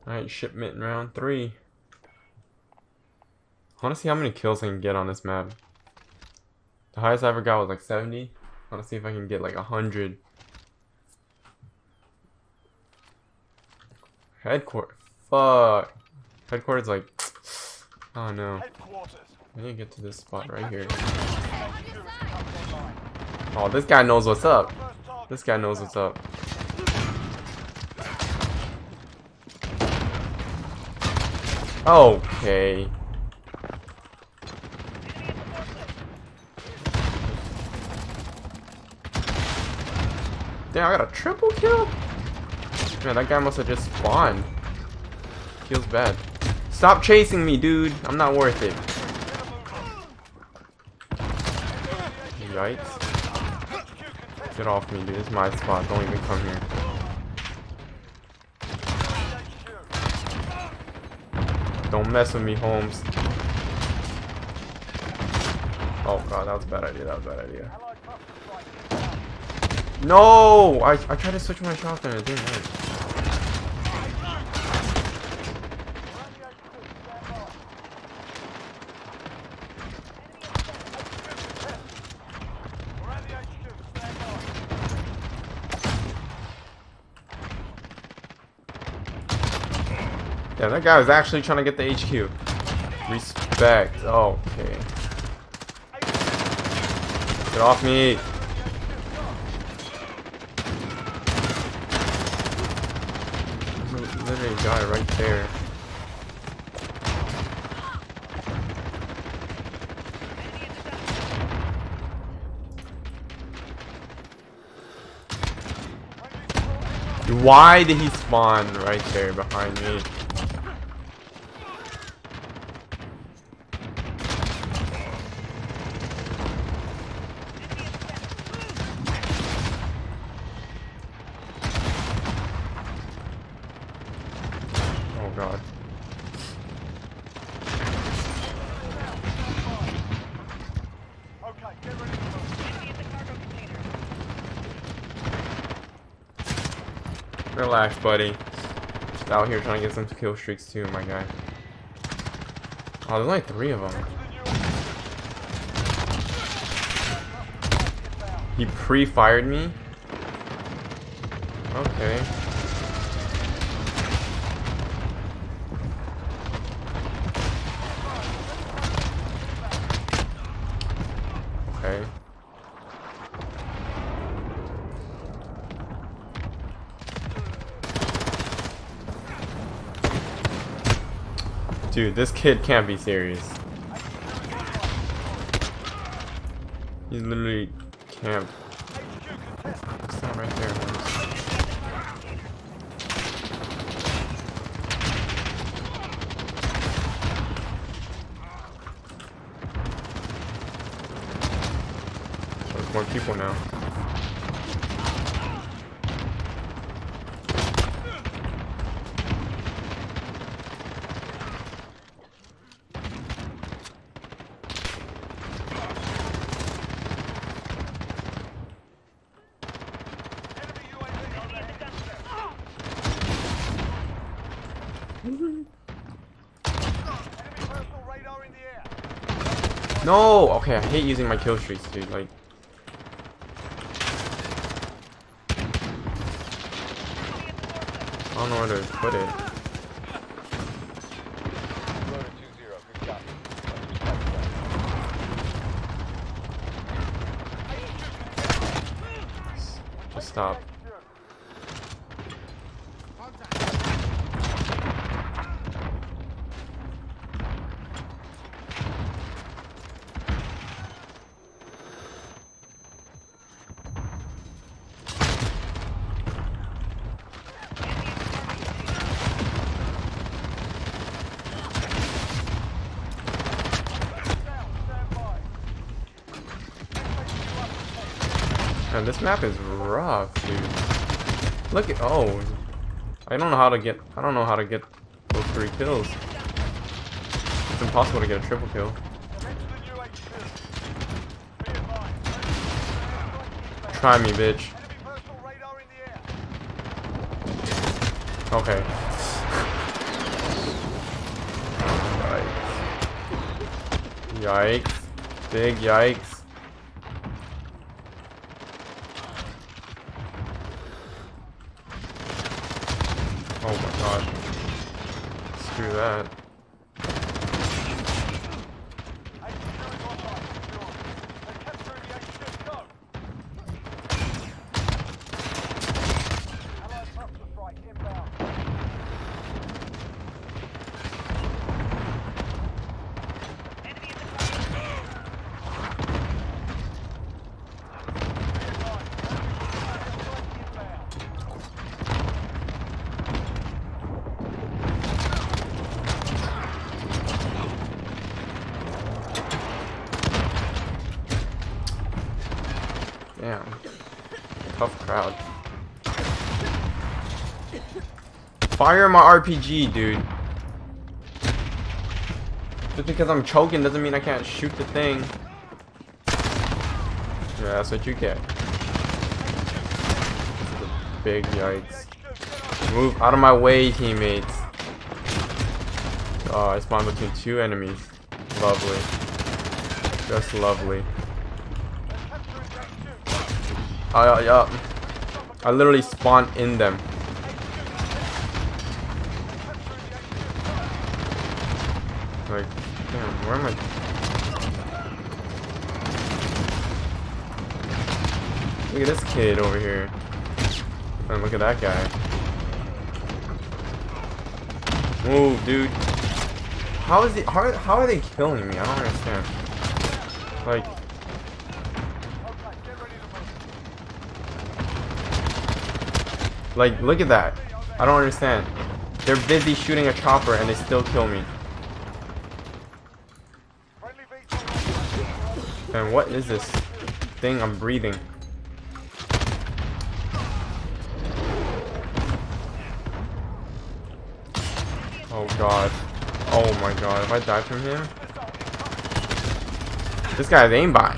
Alright, shipment in round 3. I want to see how many kills I can get on this map. The highest I ever got was like 70. I want to see if I can get like 100. Headquarters. Fuck. Headquarters like... Oh no. I need to get to this spot right here. Oh, this guy knows what's up. This guy knows what's up. Okay. Damn, I got a triple kill? Man, that guy must have just spawned. Feels bad. Stop chasing me, dude. I'm not worth it. Yikes. Get off me, dude. This is my spot. Don't even come here. Don't mess with me, Holmes. Oh god, that was a bad idea. That was a bad idea. No! I tried to switch my shotgun. It didn't work. Yeah, that guy was actually trying to get the HQ. Respect. Okay. Get off me. There's literally a guy right there. Why did he spawn right there behind me? Oh god. Okay, get ready to Relax, buddy. Just out here trying to get some kill streaks too, my guy. Oh, there's only 3 of them. He pre-fired me? Okay. Okay. Dude, this kid can't be serious. He's literally camped. Stand right there. There's more people now. No! Okay, I hate using my kill streaks, dude. Like, I don't know where to put it. Just stop. Man, this map is rough, dude. Look at I don't know how to get those 3 kills. It's impossible to get a triple kill. Try me, bitch. Okay. Yikes. Big yikes. Oh my god. Screw that. Damn. Tough crowd. Fire my RPG, dude. Just because I'm choking doesn't mean I can't shoot the thing. Yeah, that's what you get. Big yikes. Move out of my way, teammates. Oh, I spawned between two enemies. Lovely. Just lovely. I literally spawned in them. Like, damn, where am I? Look at this kid over here. And look at that guy. Move, dude. How is he? How are they killing me? I don't understand. Like. Like, look at that. I don't understand. They're busy shooting a chopper and they still kill me. And what is this thing I'm breathing? Oh god. Oh my god. If I die from him? This guy's aimbot.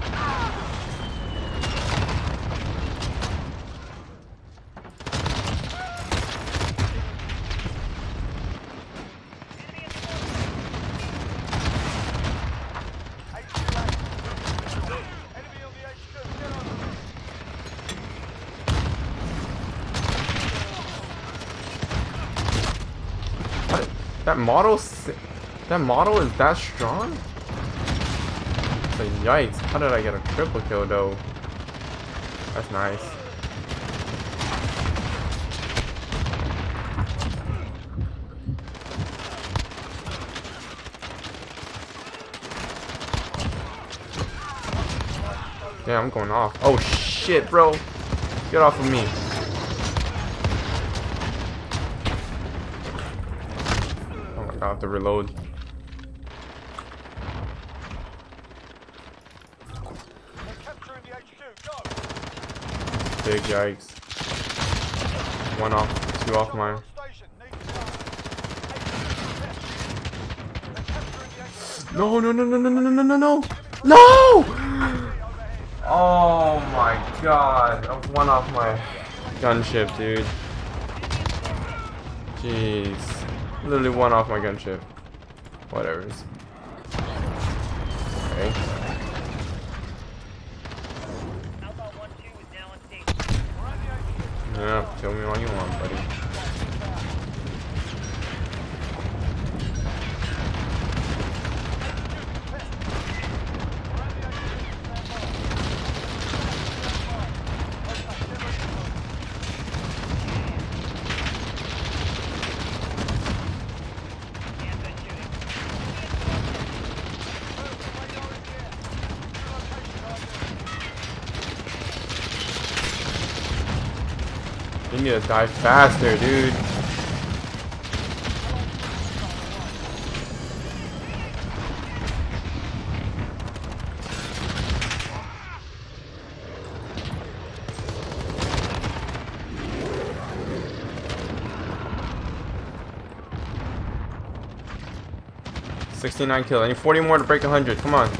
That model is that strong? So yikes, how did I get a triple kill though? That's nice. Yeah, I'm going off. Oh shit, bro. Get off of me. I have to reload. Big yikes. One off, two off mine. No, no, no, no, no, no, no, no, no, no! Oh my god. One off my gunship, dude. Jeez. Literally one off my gunship. Whatever's. Okay. Yeah, tell me all you want, buddy. You need to die faster, dude. $69 kills. I need 40 more to break 100. Come on.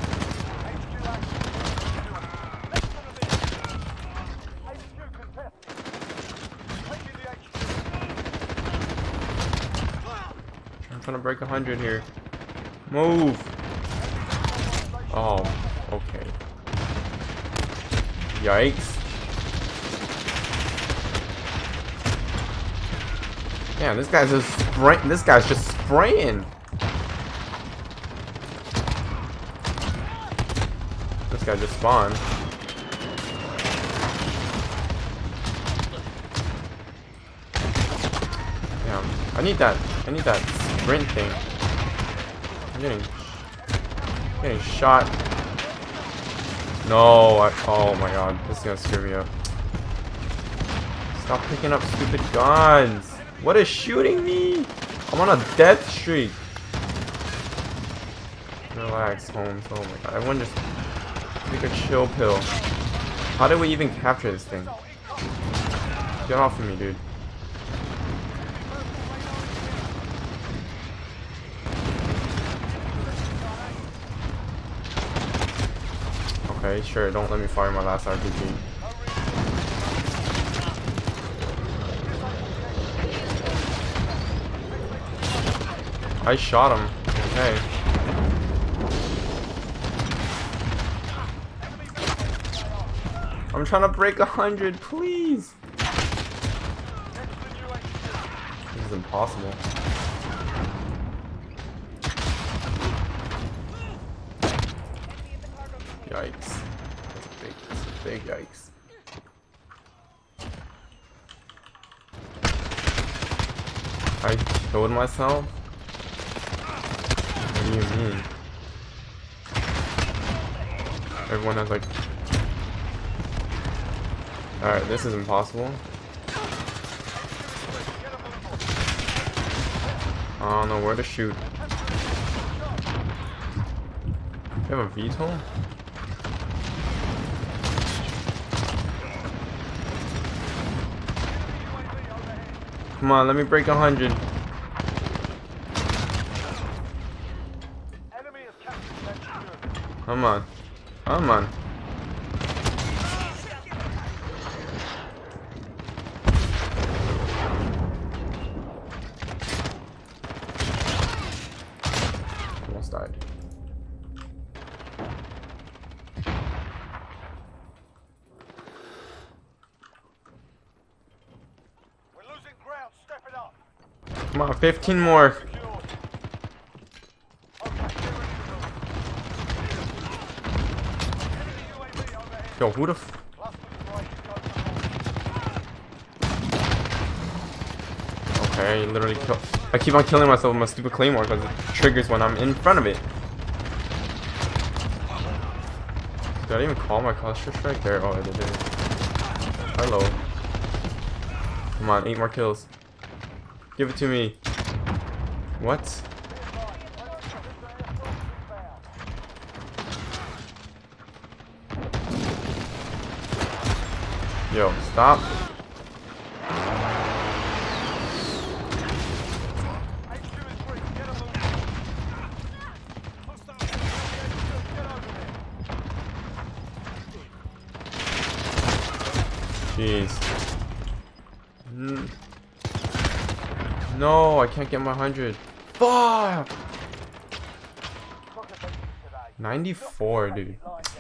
I'm trying to break 100 here. Move. Oh, okay. Yikes. Yeah, this guy's just spraying. This guy's just spraying. This guy just spawned. Damn, I need that sprint thing. I'm getting shot. No, oh my god, this is gonna screw me up. Stop picking up stupid guns. What is shooting me? I'm on a death streak. Relax, Holmes. Oh my god, everyone just take a chill pill. How did we even capture this thing? Get off of me, dude. Okay, sure, don't let me fire my last RPG. I shot him. Okay. I'm trying to break 100, please. This is impossible. Yikes. That's a big yikes. I killed myself? What do you mean? Everyone has like... Alright, this is impossible. I don't know where to shoot. You have a VTOL? Come on, let me break 100. Come on. Come on. Almost died. We're losing ground. Step it up. Come on, 15 more. Yo, who the f... Okay, literally kill... I keep on killing myself with my stupid Claymore because it triggers when I'm in front of it. Did I even call my cluster strike there? Oh, I did it. Hello. Come on, 8 more kills. Give it to me. What? Yo, stop. Jeez. No, I can't get my 100. Fuck! 94, dude.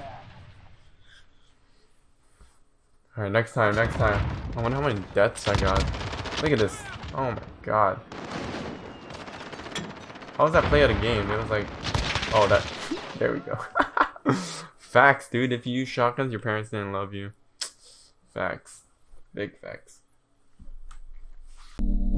Alright, next time. I wonder how many deaths I got. Look at this. Oh my god. How was that play out of game? It was like... Oh, that... There we go. Facts, dude. If you use shotguns, your parents didn't love you. Facts. Big facts.